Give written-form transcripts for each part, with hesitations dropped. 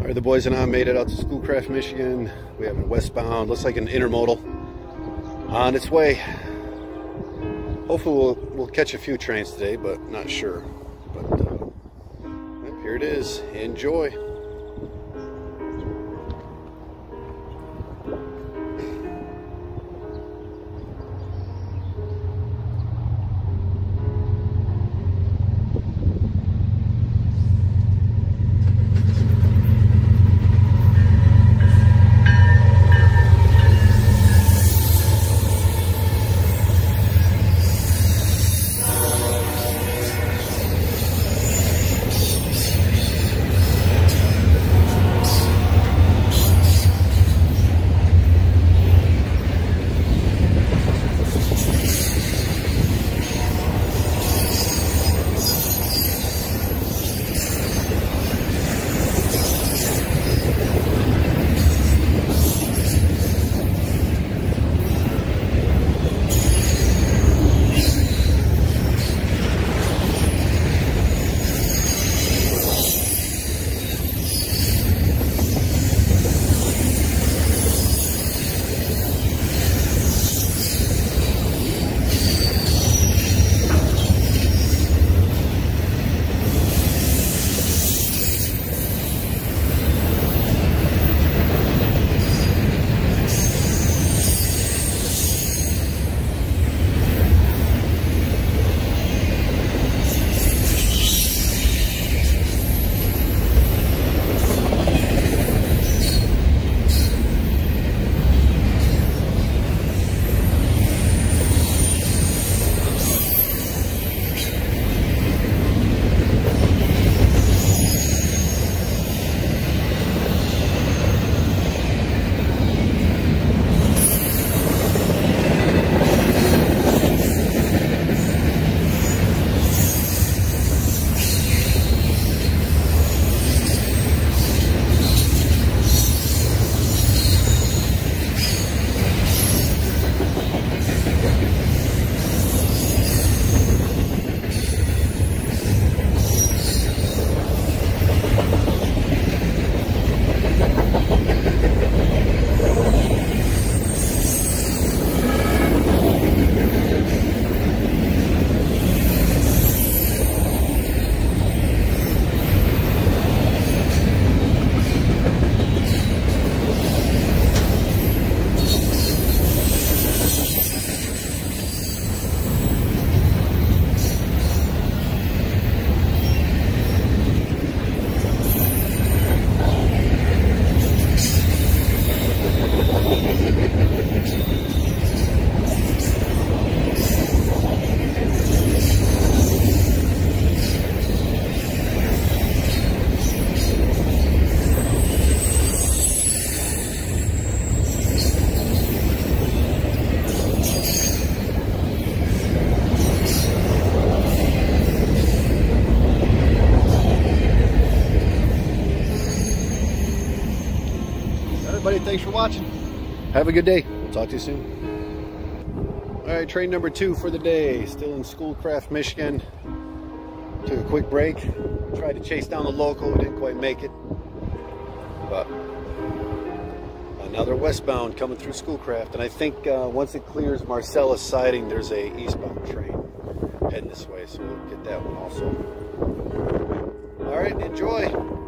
Alright, the boys and I made it out to Schoolcraft, Michigan. We have a westbound, looks like an intermodal on its way. Hopefully we'll catch a few trains today, but not sure. But yep, here it is. Enjoy. Everybody, thanks for watching. Have a good day. We'll talk to you soon. All right, train number 2 for the day. Still in Schoolcraft, Michigan. Took a quick break. Tried to chase down the local. We didn't quite make it. But another westbound coming through Schoolcraft. And I think once it clears Marcellus siding, there's a eastbound train heading this way. So we'll get that one also. All right, enjoy.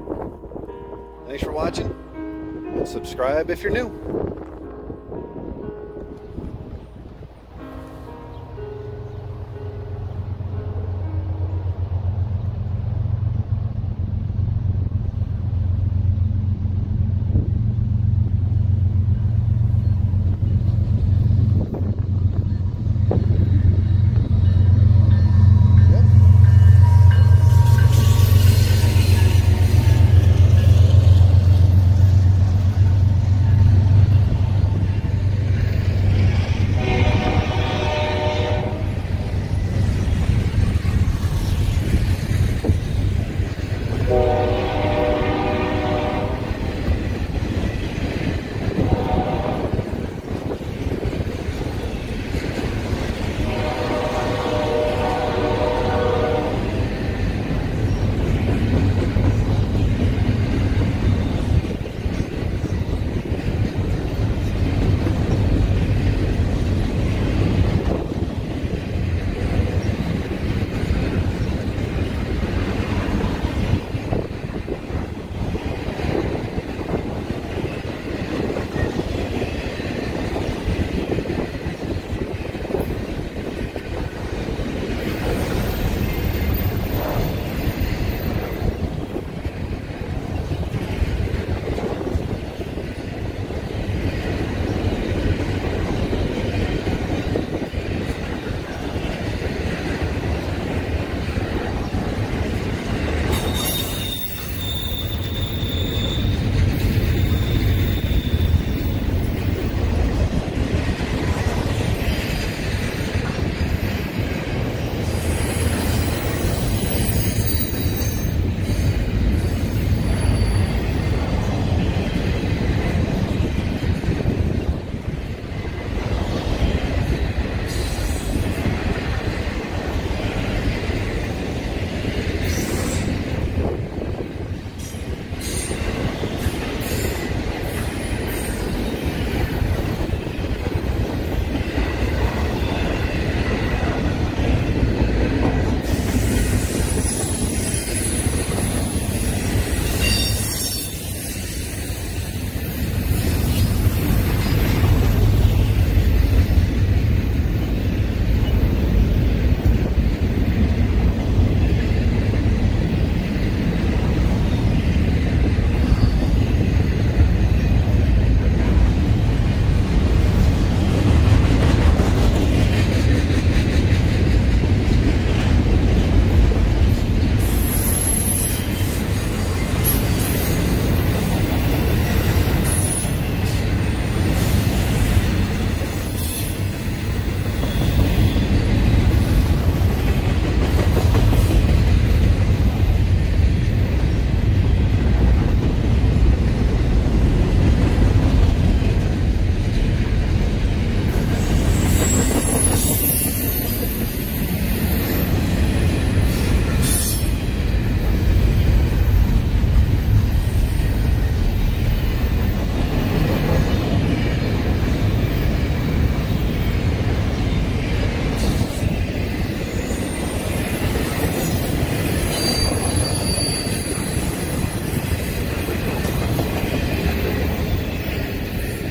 Thanks for watching. And subscribe if you're new.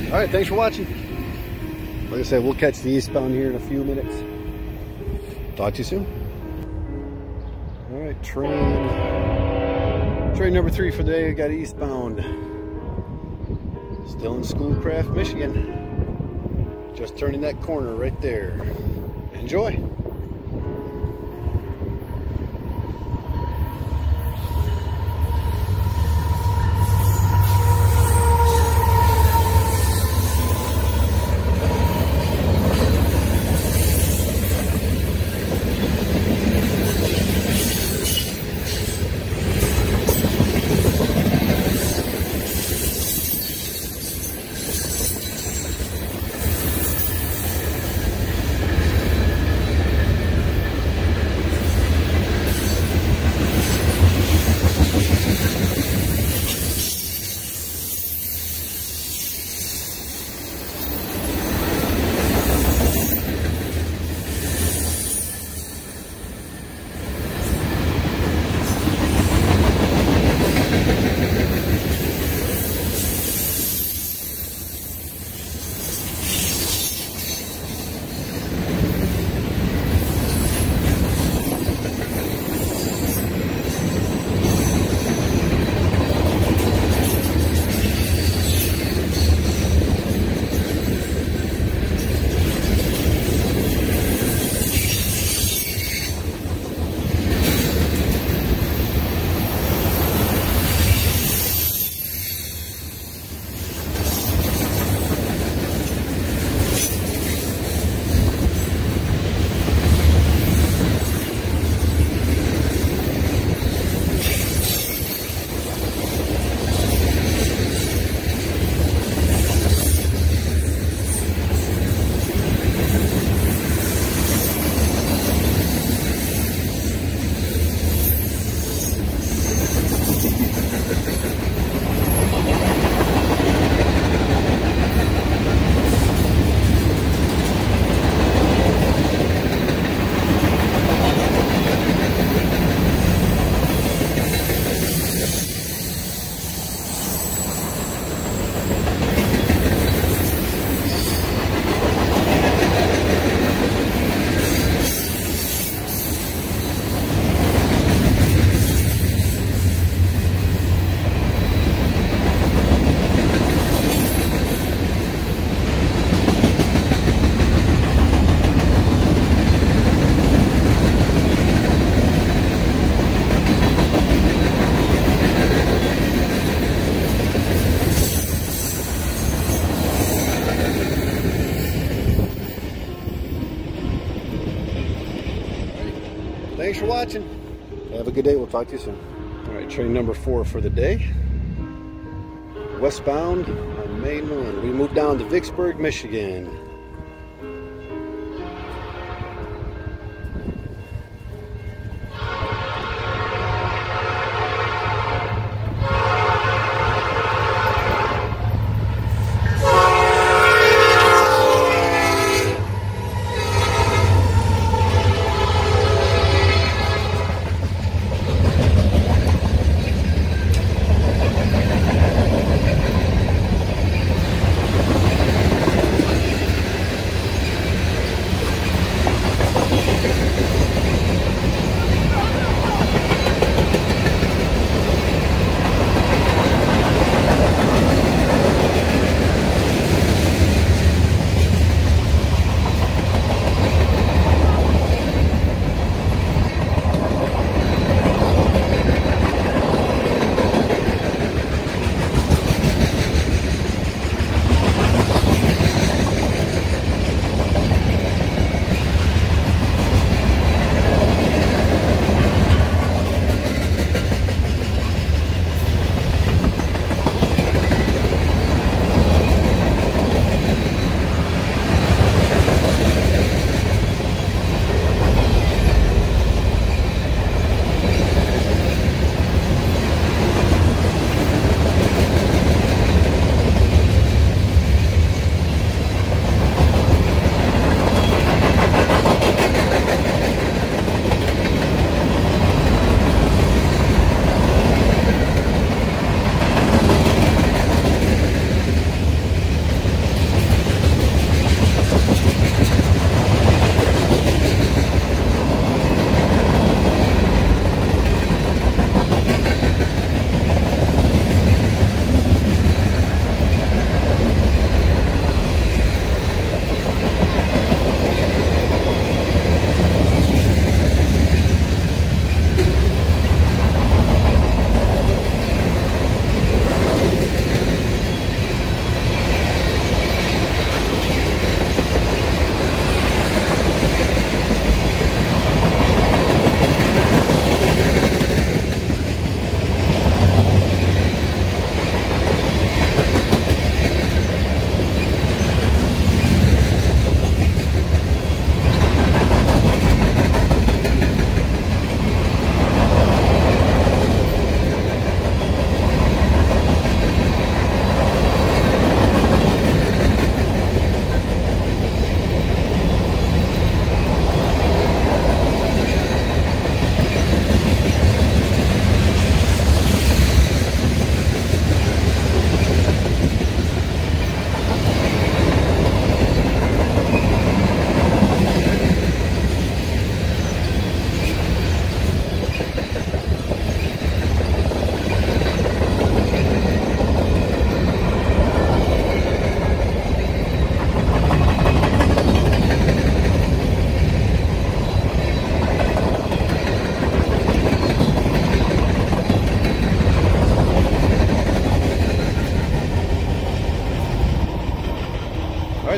All right, thanks for watching. Like I said, we'll catch the eastbound here in a few minutes. Talk to you soon. All right, train number 3 for the day. I got eastbound. Still in Schoolcraft, Michigan. Just turning that corner right there. Enjoy. Thanks for watching. Have a good day. We'll talk to you soon. All right, train number 4 for the day. Westbound on Main 1. We moved down to Vicksburg, Michigan.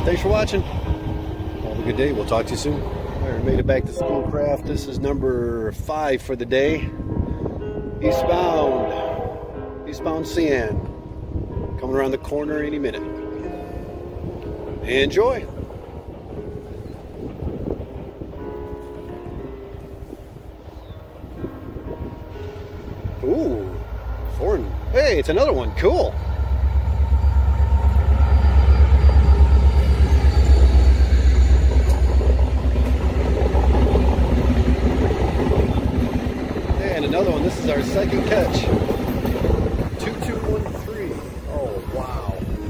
right, thanks for watching. Have a good day. We'll talk to you soon. All right, we made it back to Schoolcraft. This is number 5 for the day. Eastbound CN. Coming around the corner any minute. Enjoy. Ooh, foreign. Hey, it's another one. Cool. And another one. This is our second catch. 2213. Oh, wow.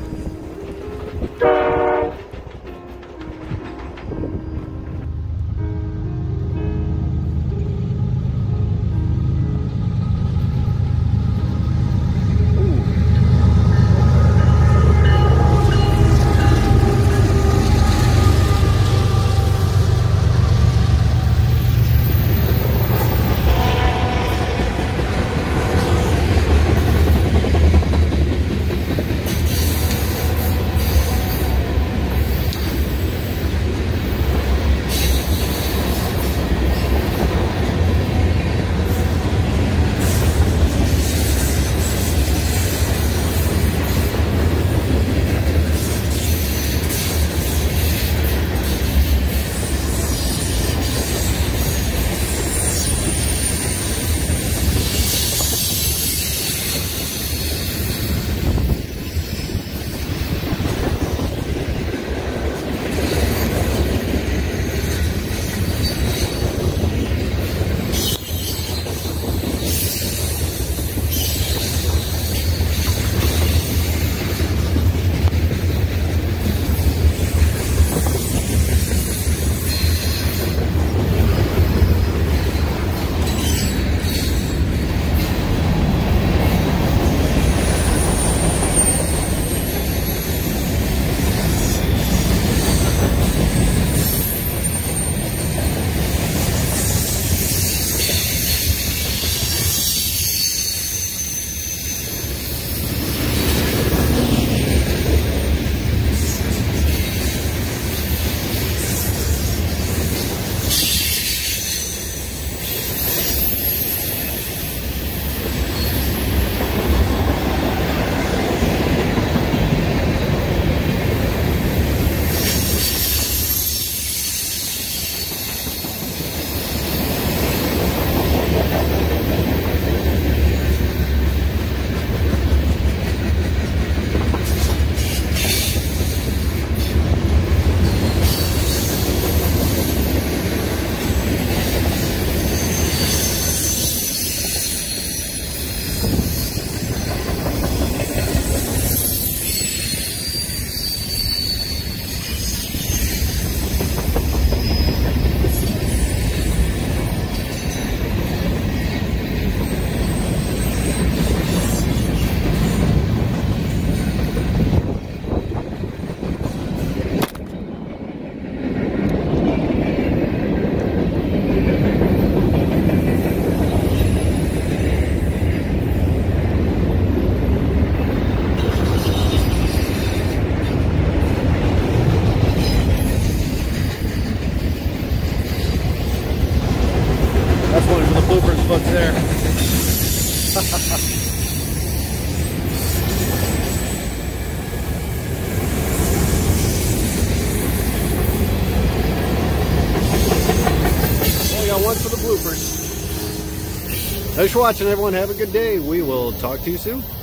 That's one for the bloopers books there. Only got one for the bloopers. Thanks for watching, everyone. Have a good day. We will talk to you soon.